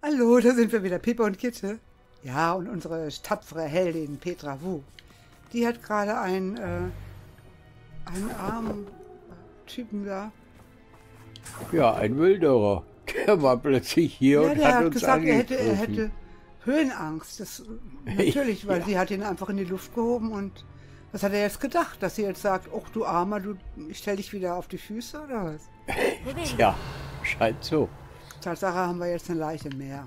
Hallo, da sind wir wieder, Pippa und Kitte. Ja, und unsere tapfere Heldin Petra Wu. Die hat gerade einen armen Typen da. Ja, ein Wilderer. Der war plötzlich hier Ja, und der hat hat uns gesagt, er angegriffen. hätte Höhenangst. Das, natürlich, weil sie hat ihn einfach in die Luft gehoben und was hat er jetzt gedacht? Dass sie jetzt sagt, ach du Armer, ich stell dich wieder auf die Füße oder was? Tja, scheint so. Tatsache haben wir jetzt eine Leiche mehr.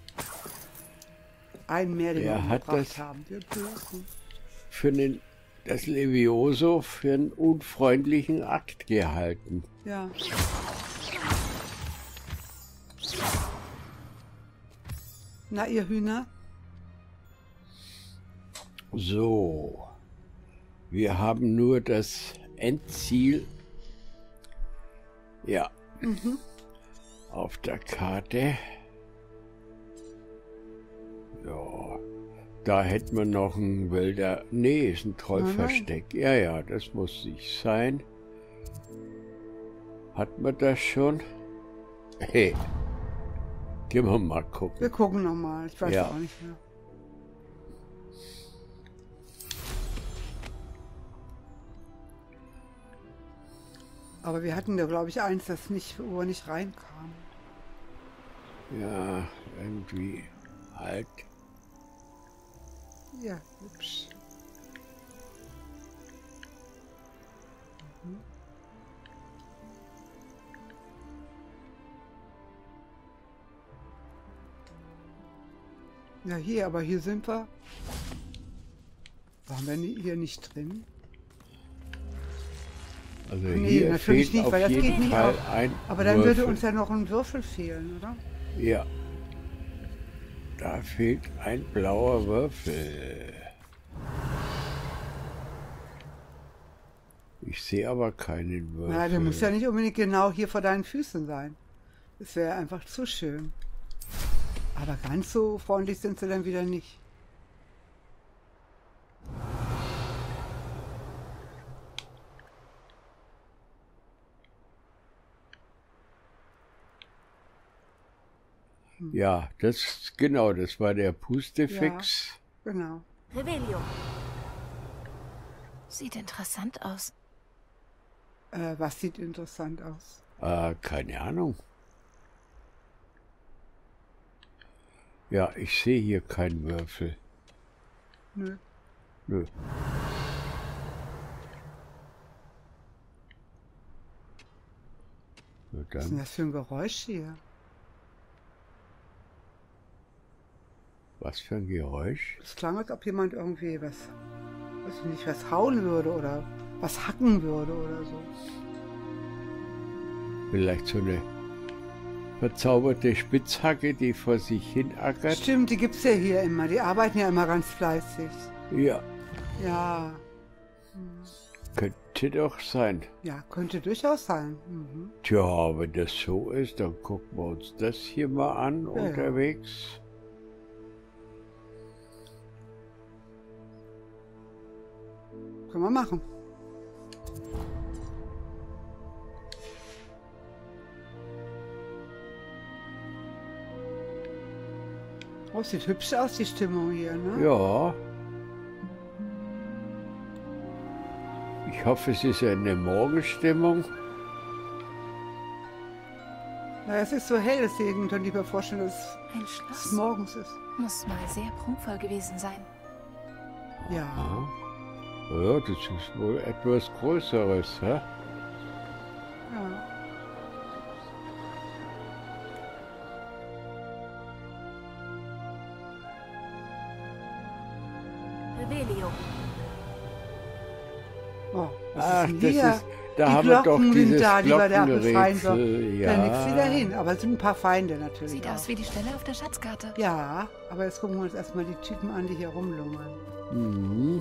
Einen mehr, den wir umgebracht haben. Wir Bösen. Für das Levioso für einen unfreundlichen Akt gehalten. Ja. Na, ihr Hühner? So, wir haben nur das Endziel, ja, auf der Karte. Ja, da hätten wir noch ein wilder, nee, ist ein Trollversteck. Ja, ja, das muss nicht sein. Hat man das schon? Hey, gehen wir mal gucken. Wir gucken nochmal, ich weiß auch nicht mehr. Aber wir hatten da, glaube ich, eins, das nicht, wo er nicht reinkam. Ja, irgendwie halt. Ja, hübsch. Ja, hier, aber hier sind wir. Waren wir hier nicht drin? Also Nee, hier natürlich fehlt nicht, auf weil das jeden geht nicht Fall auf. ein Aber dann Würfel. würde uns ja noch ein Würfel fehlen, oder? Ja. Da fehlt ein blauer Würfel. Ich sehe aber keinen Würfel. Na, der muss ja nicht unbedingt genau hier vor deinen Füßen sein. Das wäre einfach zu schön. Aber ganz so freundlich sind sie dann wieder nicht. Ja, das war der Pustefix. Ja, genau. Revelio. Sieht interessant aus. Was sieht interessant aus? Keine Ahnung. Ja, ich sehe hier keinen Würfel. Nö. Nö. Na Was ist denn dann, das für ein Geräusch hier? was für ein Geräusch? Das klang, als ob jemand irgendwie was, weiß ich nicht, was hauen würde oder was hacken würde oder so. Vielleicht so eine verzauberte Spitzhacke, die vor sich hin ackert? Stimmt, die gibt's ja hier immer. Die arbeiten ja immer ganz fleißig. Ja, Ja, könnte doch sein. ja, könnte durchaus sein. Mhm. Tja, wenn das so ist, dann gucken wir uns das hier mal an Ja, unterwegs. Können wir machen. Oh, sieht hübsch aus, die Stimmung hier, ne? Ja. Ich hoffe, es ist eine Morgenstimmung. Na, es ist so hell, deswegen könnte ich mir vorstellen, dass Ein es Schloss morgens ist. muss mal sehr prunkvoll gewesen sein. Ja. Ja, das ist wohl etwas Größeres, hä? Ja. Revelio. Oh, was Ach, ist denn das hier? ist, da Die haben wir doch Glocken sind dieses da, die wir da befreien sollen. Glockenrätsel. Da nix wieder Ja, hin, aber es sind ein paar Feinde natürlich Sieht auch. aus wie die Stelle auf der Schatzkarte. Ja, aber jetzt gucken wir uns erstmal die Typen an, die hier rumlungern. mhm.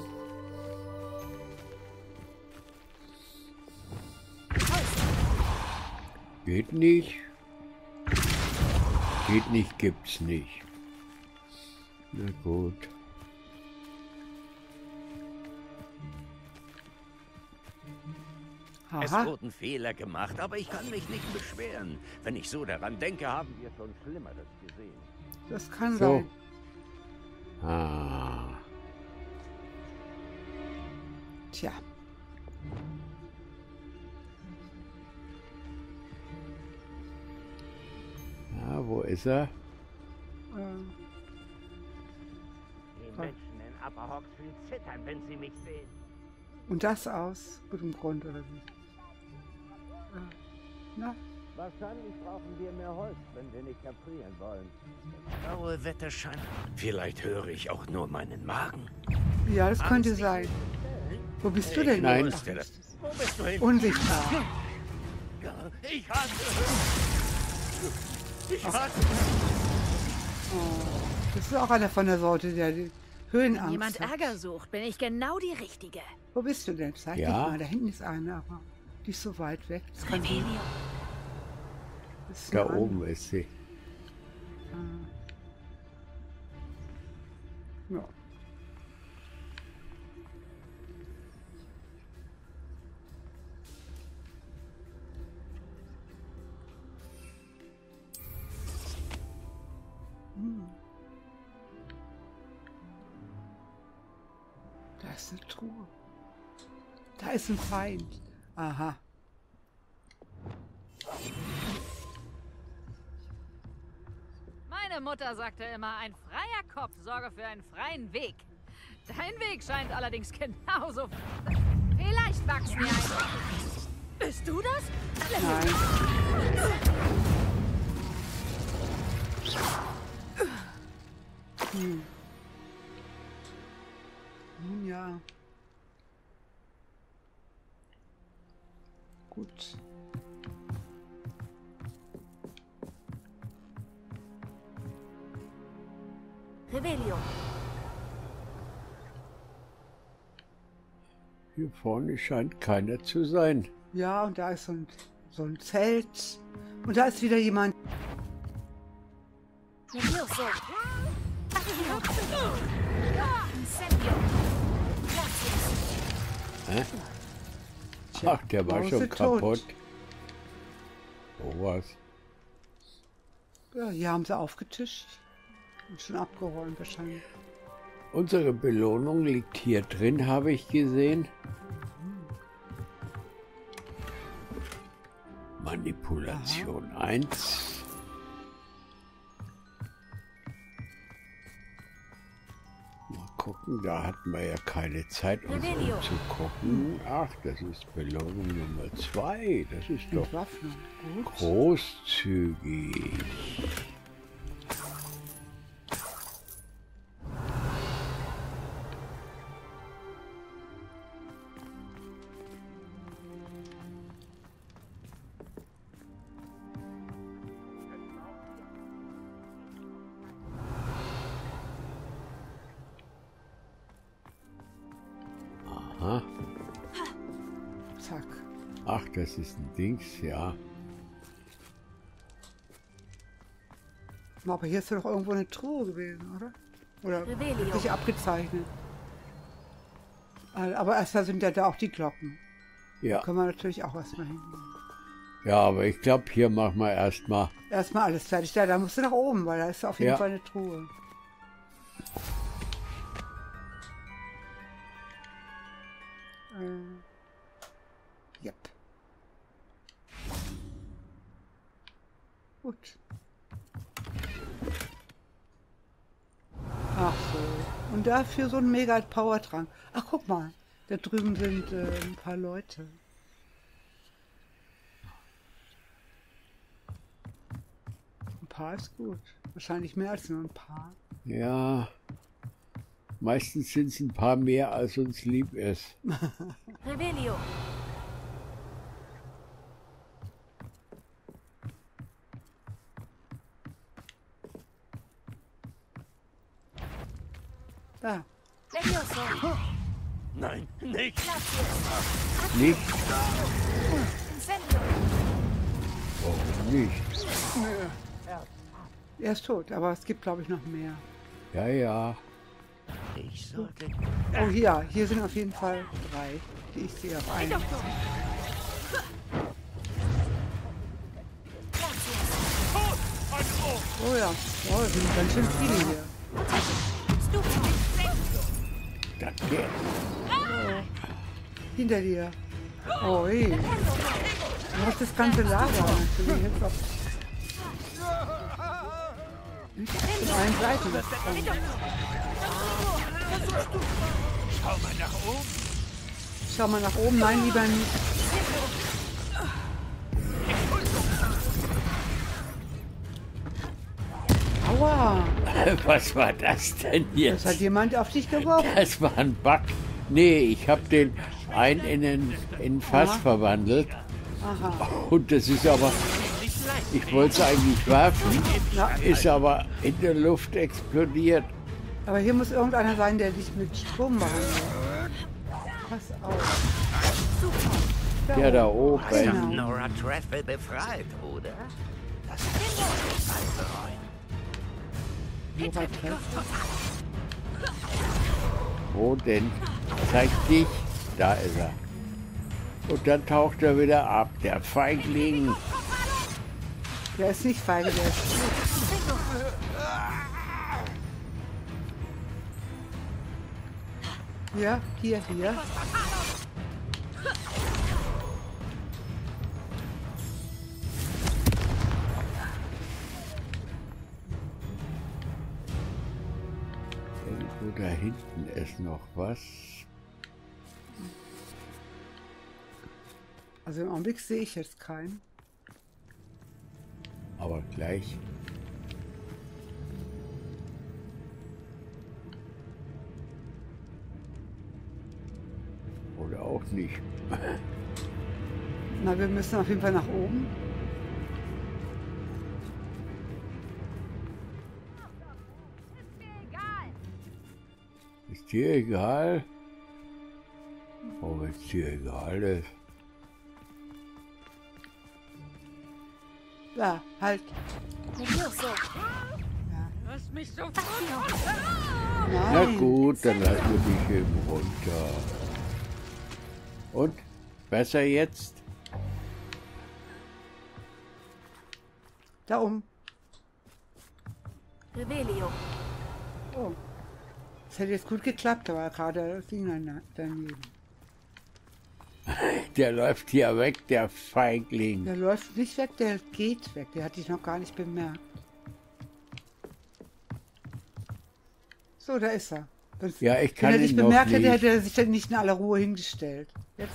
Geht nicht. Geht nicht, gibt's nicht. Na gut. Es Aha. wurden Fehler gemacht, aber ich kann mich nicht beschweren. Wenn ich so daran denke, haben wir schon Schlimmeres gesehen. Das kann So. sein. Ah. Tja. Ja, wo ist er? Die Menschen in Upper Hawksville zittern, wenn sie mich sehen. Und das aus gutem Grund, oder wie? Na, Wahrscheinlich brauchen wir mehr Holz, wenn wir nicht erfrieren wollen. Das graue Wetter scheint. Vielleicht höre ich auch nur meinen Magen. ja, das könnte sein. Wo bist du denn? Nein. Ach, Wo bist du hin? unsichtbar. Ich hasse. Ich hasse. Das ist auch einer von der Sorte, der die Höhenangst Jemand hat. Ärger sucht, bin ich genau die Richtige. Wo bist du denn? Zeig Ja. dich mal. Da hinten ist eine, aber die ist so weit weg. Das kann sie. Revelio. Das ist Da eine oben ist sie. Ja. Da ist eine Truhe. Da ist ein Feind. Aha. Meine Mutter sagte immer, ein freier Kopf sorge für einen freien Weg. Dein Weg scheint allerdings genauso. Vielleicht wachsen wir ein. Bist du das? Nein. Nun ja. Gut. Revelio. Hier vorne scheint keiner zu sein. Ja, und da ist so ein Zelt. Und da ist wieder jemand. Nervioso. Incendio. Gracias. Hä? Ach, der war Maus schon ist tot. kaputt. Oh, was? Ja, hier haben sie aufgetischt. Und schon abgeräumt wahrscheinlich. Unsere Belohnung liegt hier drin, habe ich gesehen. Manipulation 1. Mal gucken, da hatten wir ja keine Zeit, um Revelio. zu gucken. Ach, das ist Belohnung Nummer 2. Das ist doch Entwaffnung. Gut. großzügig. Aha. Zack. Ach, das ist ein Dings, ja. Aber hier ist doch irgendwo eine Truhe gewesen, oder? Oder Revelio. sich abgezeichnet. Aber erstmal sind ja da auch die Glocken. Ja, Können wir natürlich auch erstmal hin. ja, aber ich glaube, hier machen wir erstmal. Erstmal alles fertig. Da musst du nach oben, weil da ist auf jeden Ja. Fall eine Truhe. Yep. Gut. Ach so. Und dafür so ein mega Powertrank. Ach, guck mal. Da drüben sind ein paar Leute. Ein paar ist gut. Wahrscheinlich mehr als nur ein paar. Ja, meistens sind es ein paar mehr, als uns lieb ist. Revelio. Da. Nervioso. Nein, nicht. Gracias. Nicht? Incendio. Warum nicht? Er ist tot, aber es gibt, glaube ich, noch mehr. Ja, ja. Ich sollte. Oh, hier sind auf jeden Fall 3, die ich sehe auf einen. Gracias. Tot! Oh ja. Oh, das sind ganz schön viele hier. Danke. Hinter dir. Oh, ey. Du hast das ganze Lager. Natürlich jetzt auf allen Seiten. Schau mal nach oben. Schau mal nach oben. Nein, lieber nicht. Aua. Was war das denn Das jetzt? hat jemand auf dich geworfen. Das war ein Bug. Nee, ich habe den einen in ein Fass verwandelt. Aha. Und das ist aber, ich wollte es eigentlich werfen, Ja. ist aber in der Luft explodiert. Aber hier muss irgendeiner sein, der dich mit Strom behandelt. Pass auf. Ja, da oben. Genau. Nora Treffel befreit, oder? Das Nora Treff. Wo denn? Zeig dich. Da ist er. Und dann taucht er wieder ab, der Feigling. Der ist nicht feige, der ist gut. Ja, hier. Irgendwo da hinten ist noch was. Also im Augenblick sehe ich jetzt keinen. Aber gleich. Oder auch nicht. Na, wir müssen auf jeden Fall nach oben. Ist mir egal. Ist dir egal? Oh, wenn es dir egal ist. Ja, halt. Nervioso. Lass mich so. Na Nein. gut, dann lassen wir dich eben runter. Und? Besser jetzt? Da oben. Revelio. Oh. Das hätte jetzt gut geklappt, aber gerade das Ding daneben. Der läuft hier weg, der Feigling. Der läuft nicht weg, der geht weg. Der hat dich noch gar nicht bemerkt. So, da ist er. Wenn's- Ja, ich kann Wenn er dich ihn noch bemerkt hätte, nicht. hätte er sich dann nicht in aller Ruhe hingestellt. Jetzt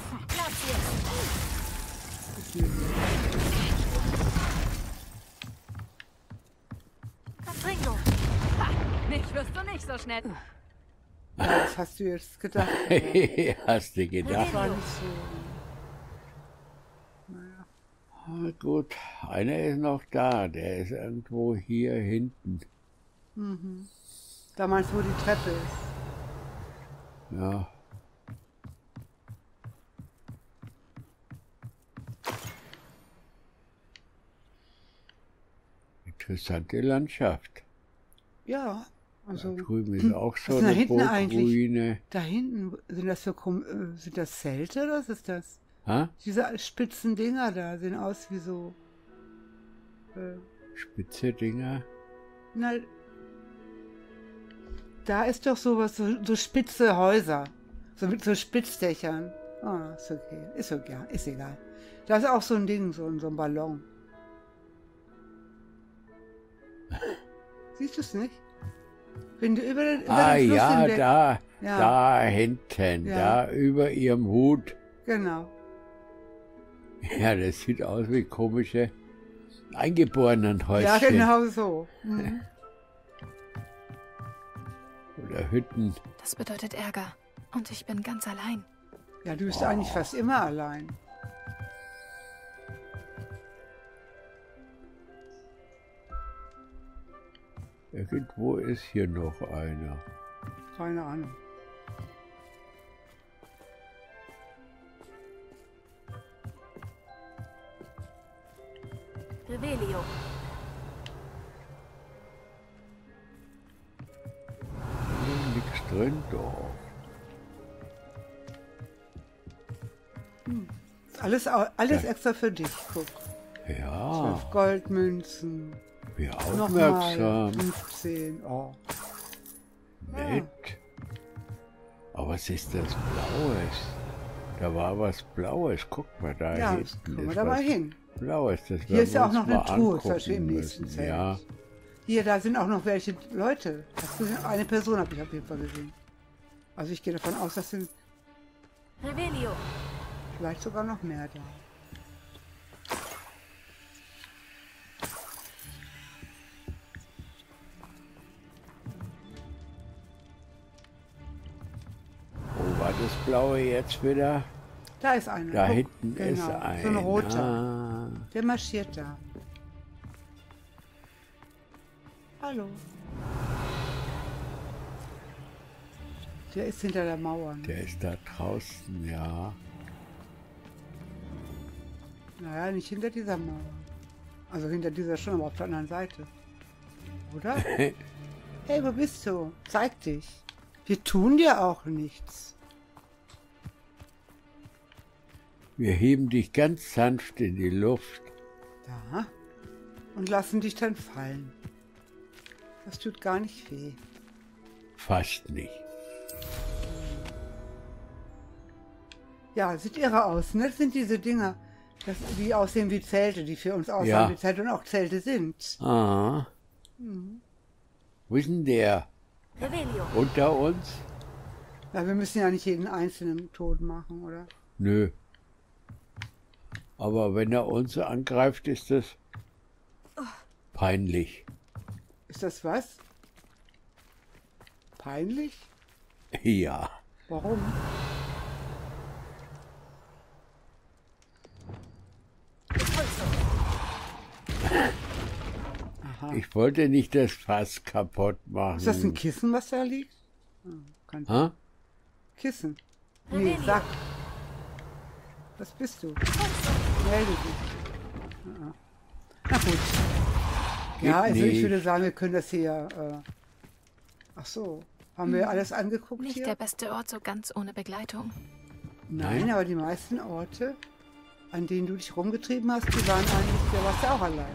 ist mir Catringo. Mich wirst du nicht so schnell. ja, das hast du jetzt gedacht. Hast du gedacht? War nicht so. Ah, gut, einer ist noch da. Der ist irgendwo hier hinten. Da meinst du, wo die Treppe ist. Ja. Interessante Landschaft. Ja, also Da drüben ist auch so was ist da eine hinten eigentlich? Burgruine. da hinten, sind das so sind das Zelte oder was ist das? Ha? Diese spitzen Dinger da sehen aus wie so. Spitze Dinger. Na, da ist doch sowas, so spitze Häuser. So mit so Spitzdächern. Ah, ist okay. Ist okay, ist egal. Da ist auch so ein Ding, so ein Ballon. Siehst du es nicht? Wenn du über den Ah Fluss ja, hinweg... da, Ja. da hinten, Ja. da über ihrem Hut. Genau. Ja, das sieht aus wie komische Eingeborenenhäuschen. Ja, genau so. Mhm. Oder Hütten. Das bedeutet Ärger. Und ich bin ganz allein. Ja, du bist eigentlich fast immer allein. Irgendwo ist hier noch einer. Keine Ahnung. Revelio. Nichts drin, doch. Alles extra für dich. Guck. Ja, 12 Goldmünzen. Wie Nochmal aufmerksam. 15. Oh. Nett. Aber was ist das Blaues? Da war was Blaues. Guck mal da Ja, hinten. kommen wir ist da mal was hin. Blaues. Das Hier ist ja auch werden noch wir eine uns mal Truhe, zum Beispiel im angucken nächsten müssen. Zelt. Ja. Hier, da sind auch noch welche Leute. Hast du gesehen? Eine Person habe ich auf jeden Fall gesehen. Also ich gehe davon aus, das sind Revelio. vielleicht sogar noch mehr da. Wo war das Blaue jetzt wieder? Da ist einer. Da Guck, hinten ist genau, einer. so ein roter. Ah. Der marschiert da. Hallo. Der ist hinter der Mauer. Ne? Der ist da draußen, ja. Naja, nicht hinter dieser Mauer. Also hinter dieser schon, aber auf der anderen Seite. Oder? Hey, wo bist du? Zeig dich. Wir tun dir auch nichts. Wir heben dich ganz sanft in die Luft. Da. Und lassen dich dann fallen. Das tut gar nicht weh. Fast nicht. Ja, sieht irre aus, ne? Das sind diese Dinger, die aussehen wie Zelte, die für uns aussehen Ja. wie Zelte und auch Zelte sind. Ah. Wo ist denn der? Revelio. Unter uns? Ja, wir müssen ja nicht jeden einzelnen tot machen, oder? Nö. Aber wenn er uns angreift, ist das peinlich. Ist das was? Peinlich? Ja. Warum? Aha. Ich wollte nicht das Fass kaputt machen. Ist das ein Kissen, was da liegt? Kein Ha? Kissen. Nee, sag. Was bist du? Melde dich. Na gut. Ja, also ich nicht. würde sagen, wir können das hier... ach so. Haben wir alles angeguckt Nicht hier? der beste Ort so ganz ohne Begleitung. Nein, aber die meisten Orte, an denen du dich rumgetrieben hast, die waren eigentlich... Da warst du auch allein.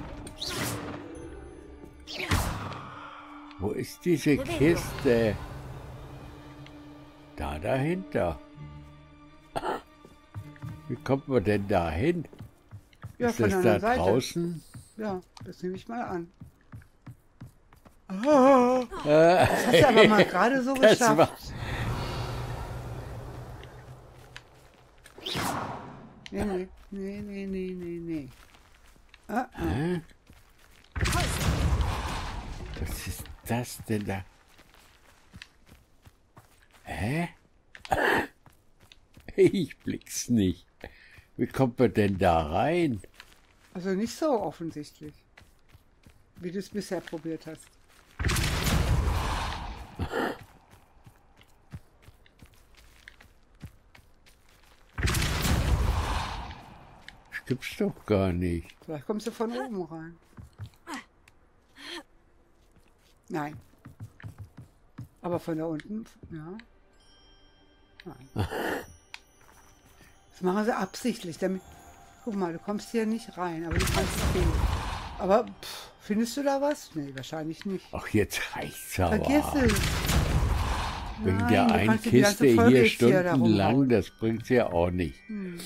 Wo ist diese Kiste? Da dahinter. Wie kommt man denn da hin? Ja, Ist von das der da anderen Seite. draußen? Ja, das nehme ich mal an. Oh, das hast du aber mal gerade so Das geschafft. war- Nee. Hä? Was ist das denn da? Hä? Ich blick's nicht. Wie kommt man denn da rein? Also nicht so offensichtlich, wie du es bisher probiert hast. Das gibt's doch gar nicht. Vielleicht kommst du von oben rein. Nein. Aber von da unten, ja. Nein. Das machen sie absichtlich, damit... Guck mal, du kommst hier nicht rein, aber du kannst gehen. Aber findest du da was? Nee, wahrscheinlich nicht. Ach, jetzt reicht's aber. Vergiss es. Wegen Nein, der du einen kannst die ganze Kiste Folge hier jetzt hier da stundenlang, rumhauen. das bringt's ja auch nicht. Hm.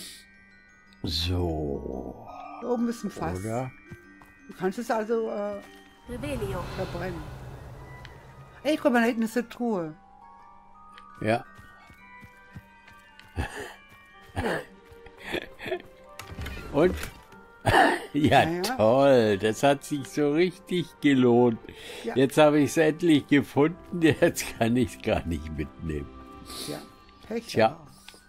So, Da oben ist ein Fass. oder? Du kannst es also Revelio. verbrennen. Ey, guck mal, da hinten ist eine Truhe. Ja. Und? Ja, Ja. toll, das hat sich so richtig gelohnt. Ja. Jetzt habe ich es endlich gefunden, jetzt kann ich es gar nicht mitnehmen. Ja, Pech. Tja. aber.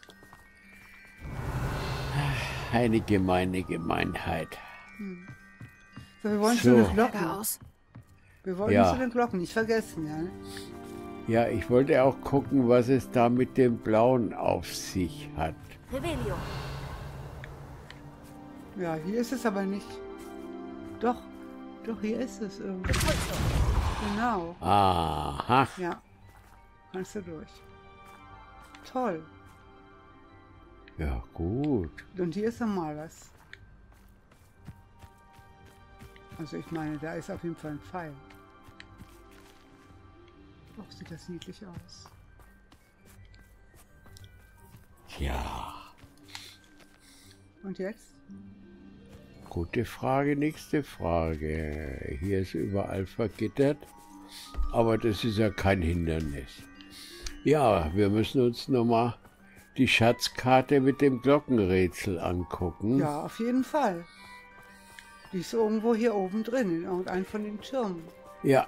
Eine gemeine Gemeinheit. So, wir wollen So. zu den Ärger Glocken. aus. Wir wollen Ja. zu den Glocken, nicht vergessen, ja. ne? Ja, ich wollte auch gucken, was es da mit dem Blauen auf sich hat. Revelio. Ja, hier ist es aber nicht. Doch, hier ist es irgendwie. Genau. Aha. Ja, kannst du durch. Toll. Ja, gut. Und hier ist noch mal was. Also ich meine, da ist auf jeden Fall ein Pfeil. Doch, sieht das niedlich aus. Ja. Und jetzt? Gute Frage, nächste Frage. Hier ist überall vergittert, aber das ist ja kein Hindernis. Ja, wir müssen uns nochmal die Schatzkarte mit dem Glockenrätsel angucken. Ja, auf jeden Fall. Die ist irgendwo hier oben drin, in irgendeinem von den Türmen. Ja.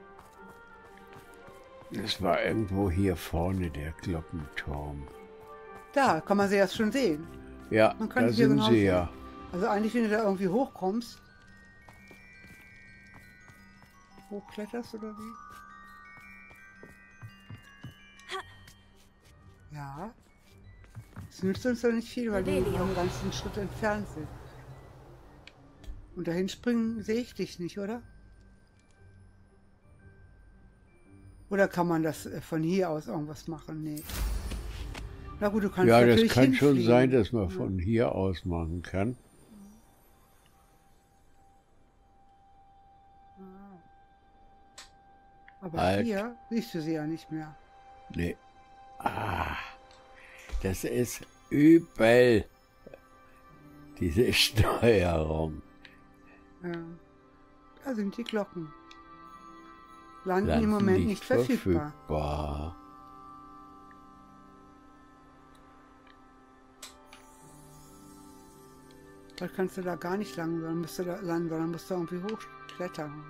Das war irgendwo hier vorne, der Glockenturm. Da kann man sie erst schon sehen. Ja, Man kann da es hier sind genau sie sehen. ja. Also eigentlich, wenn du da irgendwie hochkommst, hochkletterst oder wie? Ja. Es nützt uns doch nicht viel, weil die noch einen ganzen Schritt entfernt sind. Und dahin springen sehe ich dich nicht, oder? Oder kann man das von hier aus irgendwas machen? Nee. Na gut, du kannst Ja, das natürlich kann schon hinfliegen. sein, dass man von hier aus machen kann. Aber Halt. hier siehst du sie ja nicht mehr. Nee. Ah, das ist übel. Diese Steuerung. Ja. Da sind die Glocken. Landen im Moment nicht verfügbar. Vielleicht kannst du da gar nicht landen, sondern musst du da landen, sondern musst du irgendwie hochklettern.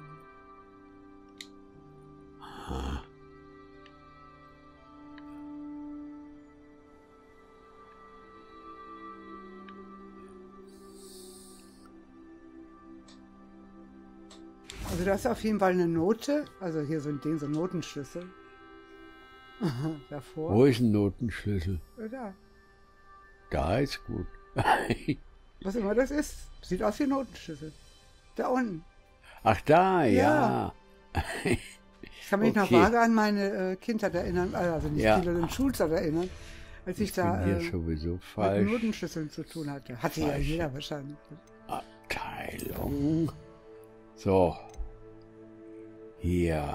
Also das ist auf jeden Fall eine Note, also hier so ein Ding, so ein Notenschlüssel. Davor. Wo ist ein Notenschlüssel? Da. Da ist gut. Was immer das ist. Sieht aus wie ein Notenschlüssel. Da unten. Ach, da, Ja. ja. Ich kann mich noch Okay. vage an meine Kindheit erinnern, also nicht Ja. Kinder in Schulzeit erinnern, als ich da Bin hier sowieso mit falsch. Notenschlüsseln zu tun hatte. Hatte ja Falsch. jeder wahrscheinlich. Abteilung. So. Hier.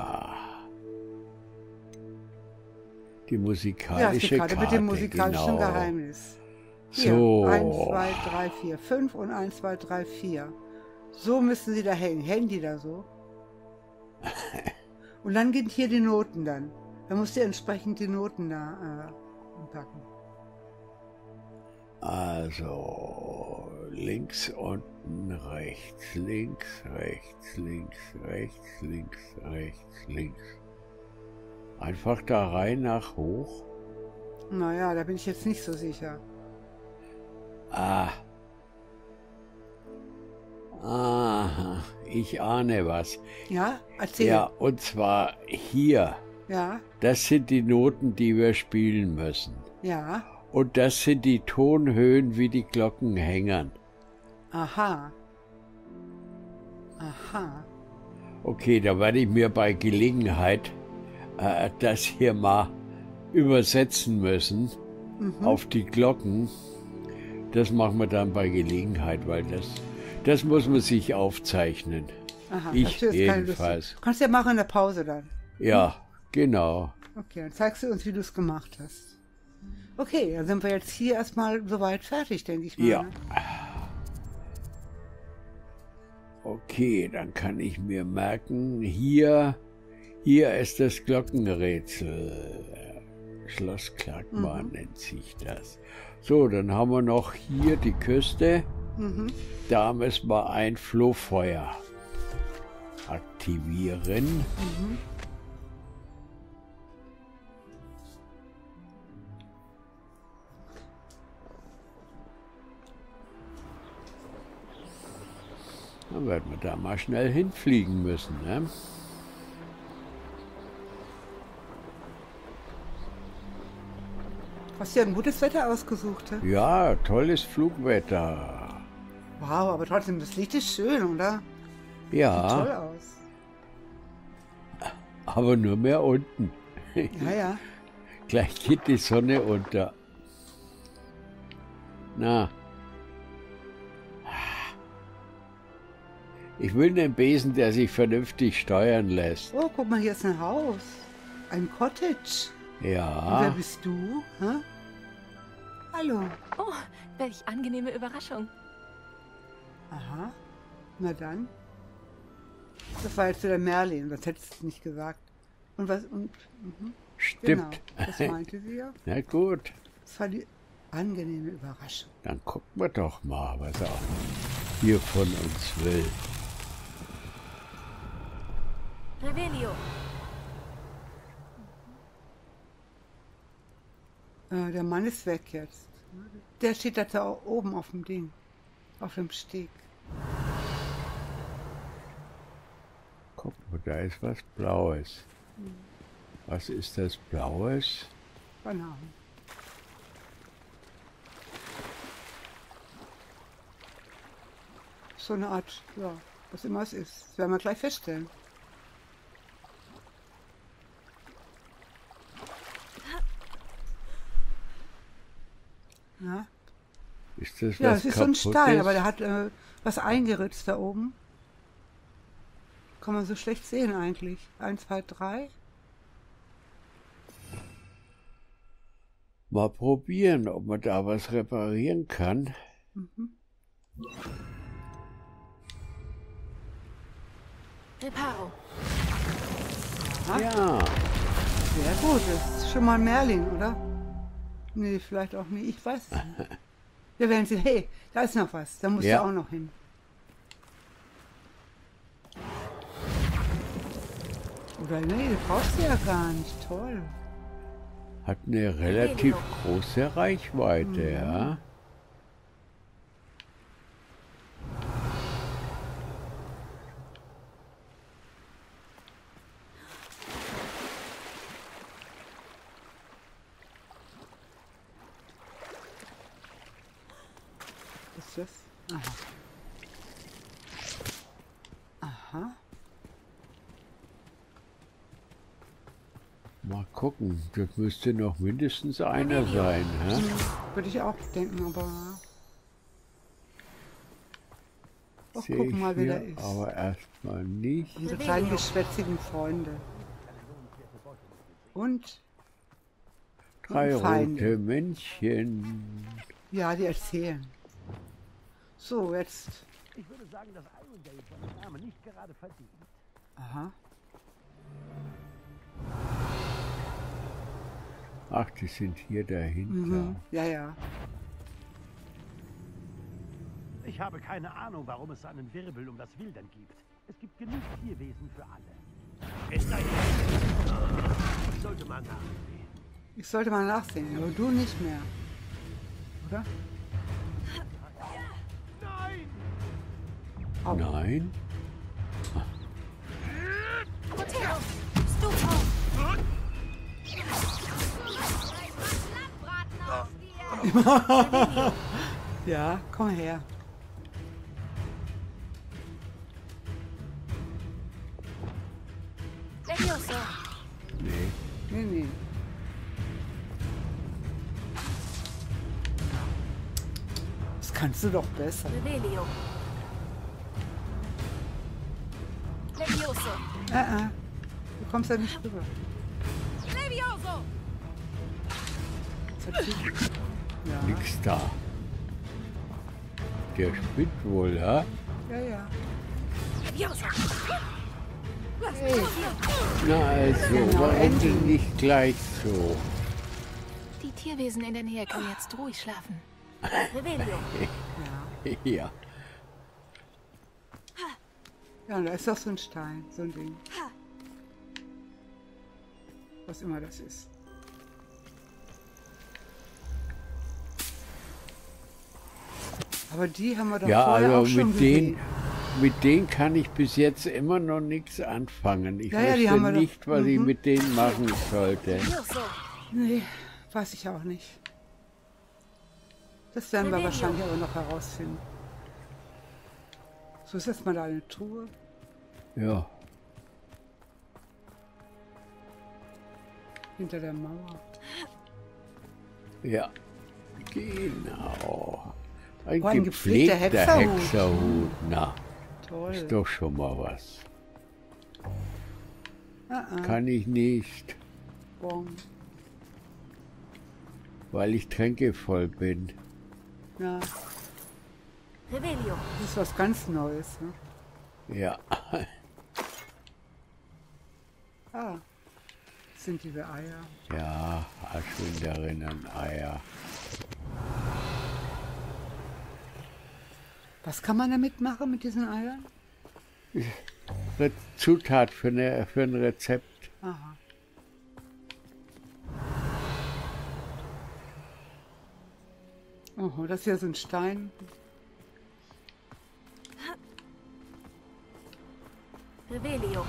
Die Ja, es musikalische geht gerade Karte. mit dem musikalischen genau. Geheimnis. Hier, So. 1, 2, 3, 4, 5 und 1, 2, 3, 4. So müssen sie da hängen. Hängen die da so? Und dann gehen hier die Noten dann. Da musst du entsprechend die Noten da packen. Also links unten, rechts, links, rechts, links, rechts, links, rechts, links. Einfach da rein nach hoch. Naja, da bin ich jetzt nicht so sicher. Ah. Aha, ich ahne was. Ja, erzähl. Ja, und zwar hier. Ja, Das sind die Noten, die wir spielen müssen. ja. Und das sind die Tonhöhen, wie die Glocken hängen. Aha. Aha. Okay, da werde ich mir bei Gelegenheit das hier mal übersetzen müssen auf die Glocken. Das machen wir dann bei Gelegenheit, weil das muss man sich aufzeichnen. Aha. Ich dazu ist keine Lust. jedenfalls. Kannst ja machen in der Pause dann. Ja, genau. Okay, dann zeigst du uns, wie du es gemacht hast. Okay, dann sind wir jetzt hier erstmal soweit fertig, denke ich mal. Ja. Ne? Okay, dann kann ich mir merken, hier ist das Glockenrätsel. Schloss Klagmann nennt sich das. So, dann haben wir noch hier die Küste. Da müssen wir ein Flohfeuer aktivieren. Dann werden wir da mal schnell hinfliegen müssen, ne? Hast du ja ein gutes Wetter ausgesucht, hä? Ja, tolles Flugwetter. Wow, aber trotzdem, das Licht ist schön, oder? Sieht toll Ja, aus. aber nur mehr unten. Ja, ja. Gleich geht die Sonne unter. Na. Ich will einen Besen, der sich vernünftig steuern lässt. Oh, guck mal, hier ist ein Haus. Ein Cottage. Und wer Ja, bist du? Hä? Hallo. Oh, welch angenehme Überraschung. Aha. Na dann. Das war jetzt der Merlin, das hättest du nicht gesagt. Und was? Und, stimmt. Genau, das meinte sie ja. Na gut, Das war die angenehme Überraschung. dann gucken wir doch mal, was er hier von uns will. Revelio. Der Mann ist weg jetzt. Der steht da oben auf dem Ding. Auf dem Steg. Guck mal, da ist was Blaues. Was ist das Blaues? Bananen. So eine Art, ja, was immer es ist. Das werden wir gleich feststellen. Ja, Ist das ja was es ist so ein Kaputtes? Stein, aber der hat was eingeritzt da oben. Kann man so schlecht sehen eigentlich. 1, 2, 3. Mal probieren, ob man da was reparieren kann. Reparo. Ja, Sehr gut, das ist schon mal ein Merlin, oder? Nee, vielleicht auch nicht. Ich weiß es nicht. Wir werden sehen. Hey, da ist noch was. Da musst Ja. du auch noch hin. Oder nee, du brauchst sie ja gar nicht. Toll. hat eine relativ große Reichweite, ja. Was ist das? Aha. Aha. Mal gucken, das müsste noch mindestens einer sein, hä? Würde ich auch denken, aber. Ach, Sehe guck ich mal, wer hier da ist. aber erstmal nicht. Unsere kleinen geschwätzigen Freunde. Und? 3 Feinde. rote Männchen. Ja, die erzählen. So, jetzt. Ich würde sagen, dass Irondale seinen Namen nicht gerade verdient. Aha. Ach, die sind hier dahinter. Mhm. Ja, ja. Ich habe keine Ahnung, warum es einen Wirbel um das Wildern gibt. Es gibt genug Tierwesen für alle. Ist ein sollte man nachsehen. Ich sollte mal nachsehen, aber du nicht mehr. Oder? Nein! Au. Nein? Proteo. Stupo. Ja, komm her. Levioso. Nee. Nee, nee. Das kannst du doch besser. Revelio. Levioso. Du kommst ja nicht rüber. Levioso! Das hat sie- Ja, Nix da. Der spinnt wohl, ja? ja, ja. Levioso. Na also, Genau, warum endlich. denn nicht gleich so? Die Tierwesen in der Nähe können jetzt ruhig schlafen. Revelio. Ja. Ja, und da ist doch so ein Stein, so ein Ding. Was immer das ist. Aber die haben wir doch Ja, vorher auch also schon gesehen. mit denen kann ich bis jetzt immer noch nichts anfangen. Ich Ja, ja, die haben wir wüsste doch- nicht, was ich mit denen machen sollte. Levioso. Nee, weiß ich auch nicht. Das werden wir Revelio. wahrscheinlich aber noch herausfinden. So ist jetzt mal da eine Truhe. Ja, Hinter der Mauer. ja, genau. Ein Oh, ein gepflegter gepflegter Hexerhut. Hexerhut. Na, Toll. Toll. Ist doch schon mal was. Ah, Kann ich nicht, Bon. weil ich tränkevoll bin. Ja, Revelio. das ist was ganz Neues. Ne? Ja, Ah, das sind diese Eier. ja, Aschwinderinnen, Eier. Was kann man damit machen mit diesen Eiern? Zutat für ein Rezept. Aha. Oh, das ist ja so ein Stein. Revelio.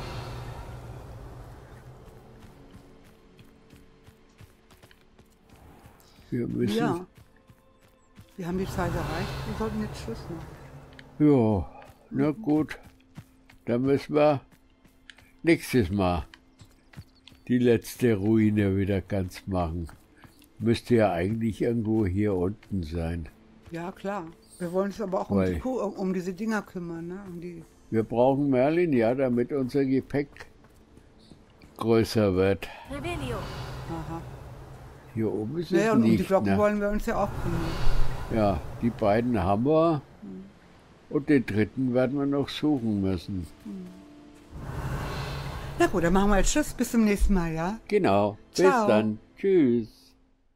Wir müssen. Ja. Wir haben die Zeit erreicht. Wir sollten jetzt Schluss machen. Ja, na gut. Dann müssen wir nächstes Mal die letzte Ruine wieder ganz machen. Müsste ja eigentlich irgendwo hier unten sein. Ja, klar. Wir wollen uns aber auch um diese Dinger kümmern. Ne? Wir brauchen Merlin, ja, damit unser Gepäck größer wird. Revelio. Aha. Hier oben ist Naja, es und um nicht. die Glocken Ne? wollen wir uns ja auch kümmern. Ja, die beiden haben wir. Und den dritten werden wir noch suchen müssen. Na gut, dann machen wir jetzt Tschüss. Bis zum nächsten Mal, ja? Genau. Bis Ciao. dann. Tschüss.